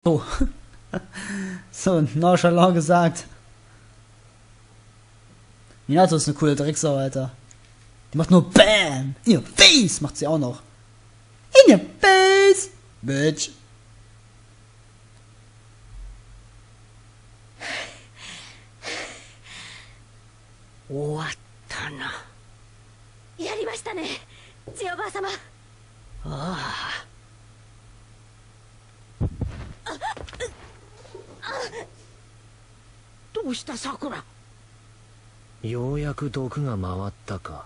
So, so nonchalant gesagt. Minato ist eine coole Drecksau, Alter. Die macht nur BAM! In your face! Macht sie auch noch. In your face! Bitch. 終わったな。 やりましたね、千代ばあ様。 ああ。どうしたさくら。 ようやく毒が回ったか。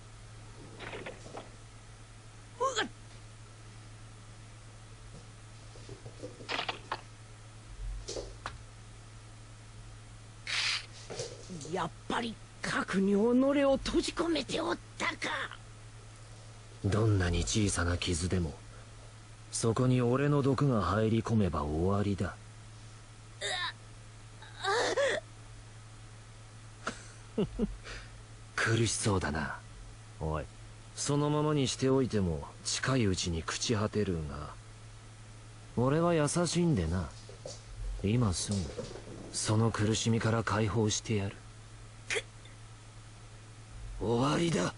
やっぱり核に己を閉じ込めておったか。 どんなに小さな傷でもそこに俺の毒が入り込めば終わりだ。苦しそうだな。おい、そのままにしておいても近いうちに朽ち果てるが、俺は優しいんでな。今すぐその苦しみから解放してやる。終わりだ。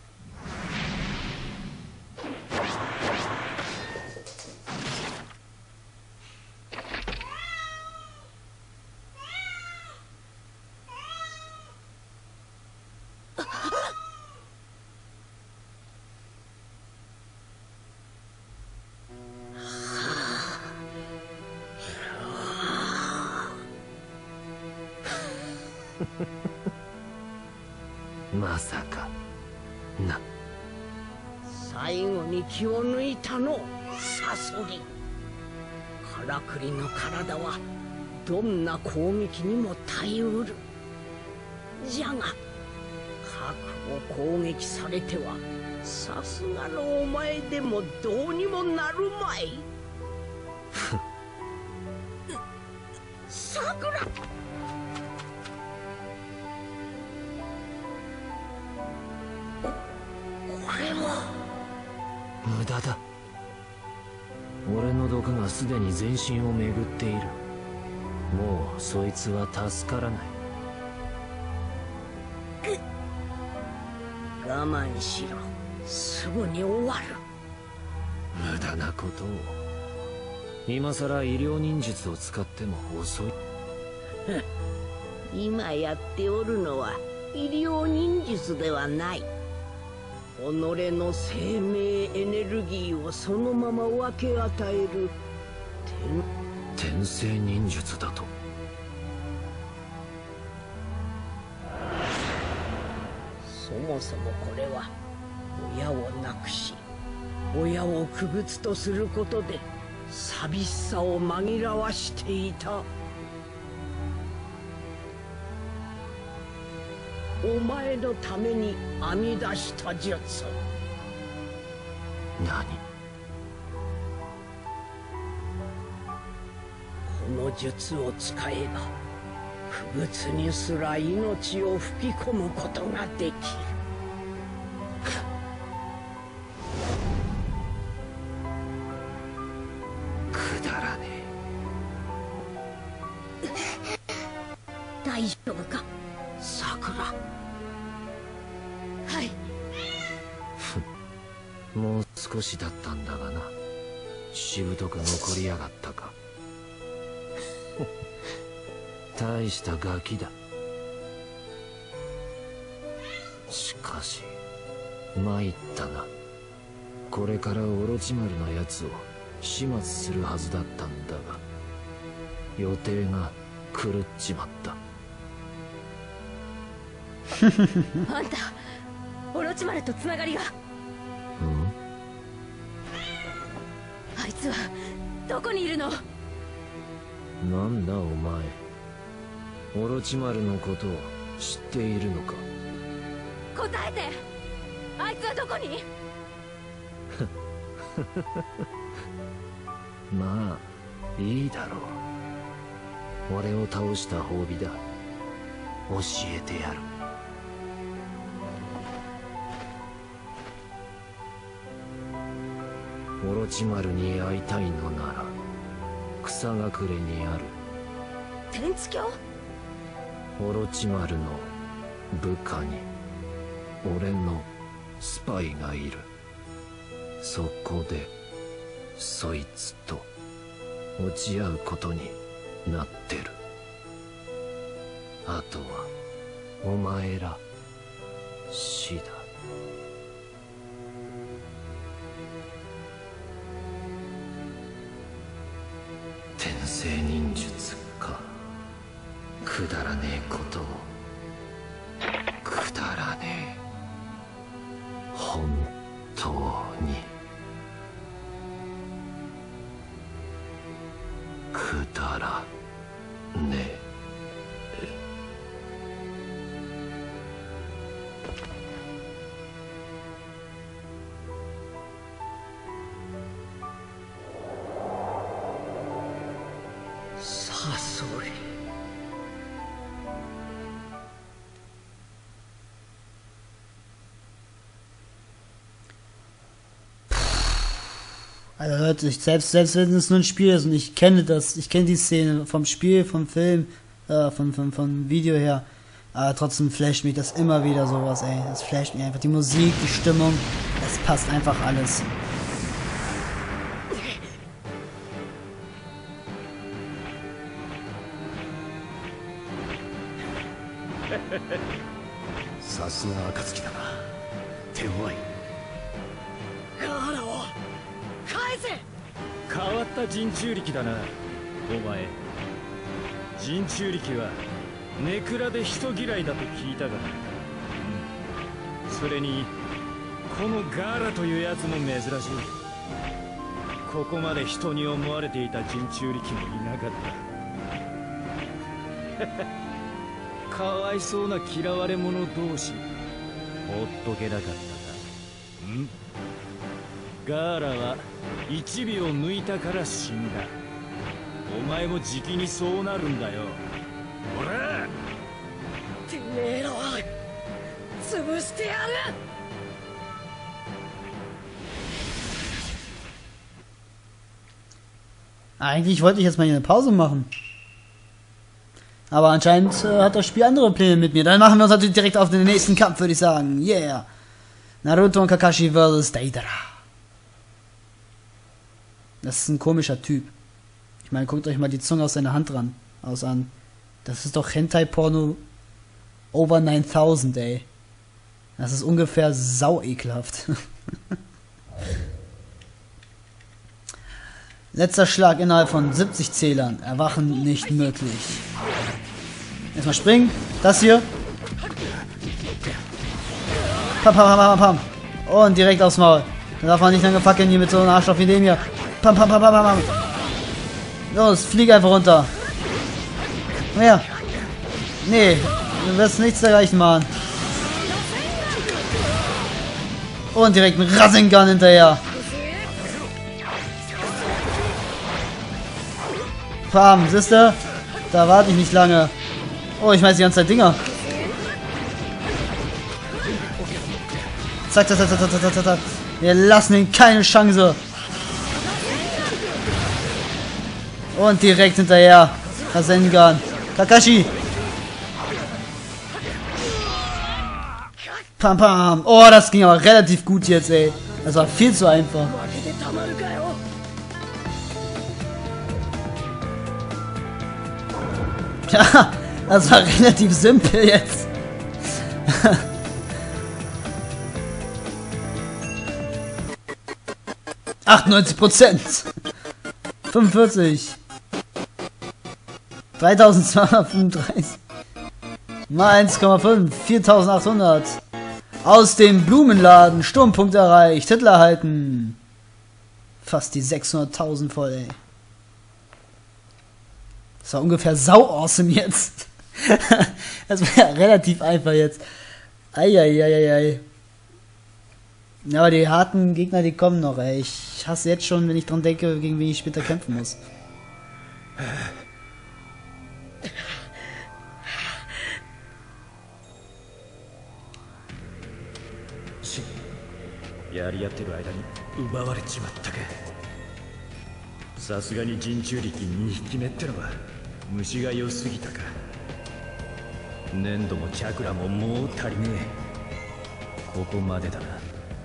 まさかな。 最後に気を抜いたのサソリ。からくりの体はどんな攻撃にも耐えうる。じゃが核を攻撃されてはさすがのお前でもどうにもなるまい。さくら。 無駄だ。俺の毒がすでに全身を巡っている。もうそいつは助からない。 我慢しろ、すぐに終わる。 無駄なことを。今さら医療忍術を使っても遅い。 今やっておるのは医療忍術ではない。己の生命エネルギーをそのまま分け与える転生忍術だと。 そもそもこれは親を亡くし親を傀儡とすることで寂しさを紛らわしていた。お前のために編み出した術。 何？ この術を使えば傀儡にすら命を吹き込むことができる。 くだらねえ。大丈夫かさくら。 はい。 もう少しだったんだがな。しぶとく残りやがったか。大したガキだ。しかし参ったな。これからオロチマルのやつを始末するはずだったんだが予定が狂っちまった。 あんた、オロチマルとつながりが。あいつはどこにいるの？ なんだお前、オロチマルのことを知っているのか？ 答えて。あいつはどこに？ まあいいだろう。俺を倒した褒美だ。教えてやる。オロチマルに会いたいのなら草隠れにある。 天津橋。 オロチマルの部下に俺のスパイがいる。そこでそいつと落ち合うことになってる。あとはお前ら次第。天聖忍術か。くだらねえことを。くだらねえ。本当にくだらねえ。 サソリ。 Also Leute, selbst wenn es nur ein Spiel ist und ich kenne die Szene vom Spiel, vom Film, vom Video her, aber trotzdem flasht mich das immer wieder sowas, ey. Das flasht mich einfach. Die Musik, die Stimmung, es passt einfach alles. ガーラを返せ。 変わった人中力だなお前。人中力はネクラで人嫌いだと聞いたが、それにこのガーラというやつも珍しい。ここまで人に思われていた人中力もいなかった。かわいそうな嫌われ者同士、ほっとけなかったか。ガーラは1尾を抜いたから死んだ。お前もじきにそうなるんだよ。ほら、 てめえらは潰してやる。 Eigentlich wollte ich jetzt mal hier eine Pause machen. Aber anscheinend hat das Spiel andere Pläne mit mir. Dann machen wir uns natürlich direkt auf den nächsten Kampf, würde ich sagen. Yeah. Naruto und Kakashi vs. Deidara. Das ist ein komischer Typ. Ich meine, guckt euch mal die Zunge aus seiner Hand an. Das ist doch Hentai-Porno over 9000, ey. Das ist ungefähr sauekelhaft. Letzter Schlag innerhalb von 70 Zählern. Erwachen nicht möglich. Erstmal springen. Das hier. Pam, pam, pam, pam, pam. Und direkt aufs Maul. Da darf man nicht lange fackeln hier mit so einem Arschloch wie dem hier. Pam, pam, pam, pam, pam. Los, flieg einfach runter. Ja. Nee, du wirst nichts erreichen, Mann. Und direkt ein Rasengan hinterher. Pam, siehste? Da warte ich nicht lange. Oh, ich schmeiß die ganze Zeit Dinger. Zack, zack, zack, zack, zack, zack, zack. Wir lassen ihm keine Chance. Und direkt hinterher. Rasengan. Kakashi. Pam, pam. Oh, das ging aber relativ gut jetzt, ey. Das war viel zu einfach. Ja, das war relativ simpel jetzt. %. 45. 3235. Mal 1,5. 4800. Aus dem Blumenladen. Sturmpunkt erreicht. Titel erhalten. Fast die 600.000 voll, ey. Das war ungefähr sau awesome jetzt. Das war ja relativ einfach jetzt. Eieieiei. Ja, aber die harten Gegner, die kommen noch, ey. Ich hasse jetzt schon, wenn ich dran denke, gegen wen ich später kämpfen muss. やり合ってる間に奪われちまったか。 さすがに人中力2匹目ってのは虫が良すぎたか。粘土もチャクラももう足りねえ。ここまでだな。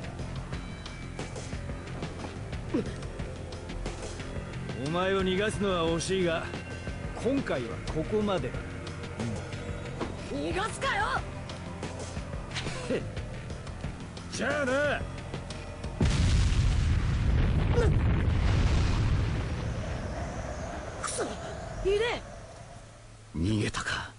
お前を逃がすのは惜しいが、今回はここまでだ。 逃がすかよ。 じゃあな。 クソ、いねえ。 逃げたか。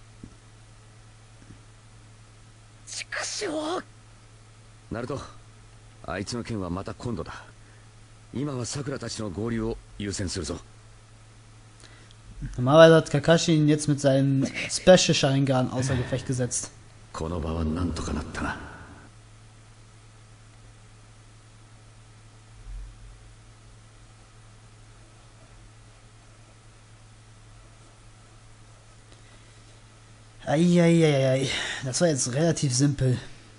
畜生。 ナルト、あいつの件はまた今度だ。今はさくらたちの合流を優先するぞ。 Normalerweise hat Kakashi ihn jetzt mit seinem Special Sharingan außer Gefecht gesetzt. この場はなんとかなったな。 Eieieiei, das war jetzt relativ simpel.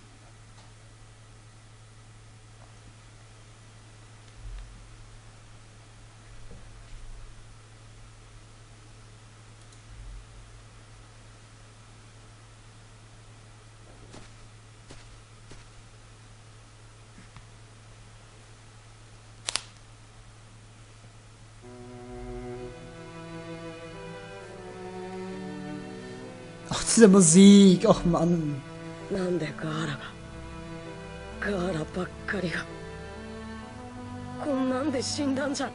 Ach, diese Musik, ach Mann. なんでガーラばっかりがこんなんで死んだんじゃ。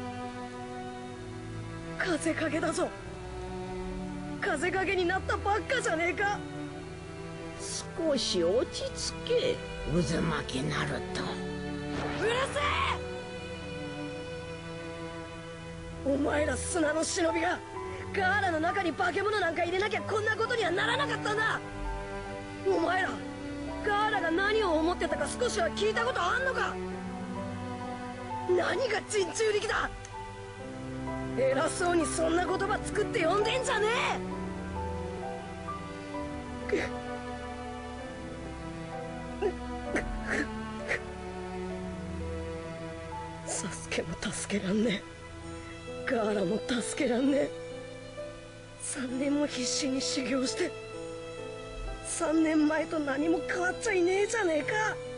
風影だぞ。風影になったばっかじゃねえか。少し落ち着け、渦巻きナルト。うるせえ。お前ら砂の忍びがガーラの中に化け物なんか入れなきゃこんなことにはならなかったんだ。お前らガーラが何を思ってたか少しは聞いたことあんのか。何が人中力だ。偉そうにそんな言葉作って呼んでんじゃねえ。サスケも助けらんねえ。ガーラも助けらんねえ。3年も必死に修行して3年前と何も変わっちゃいねえじゃねえか。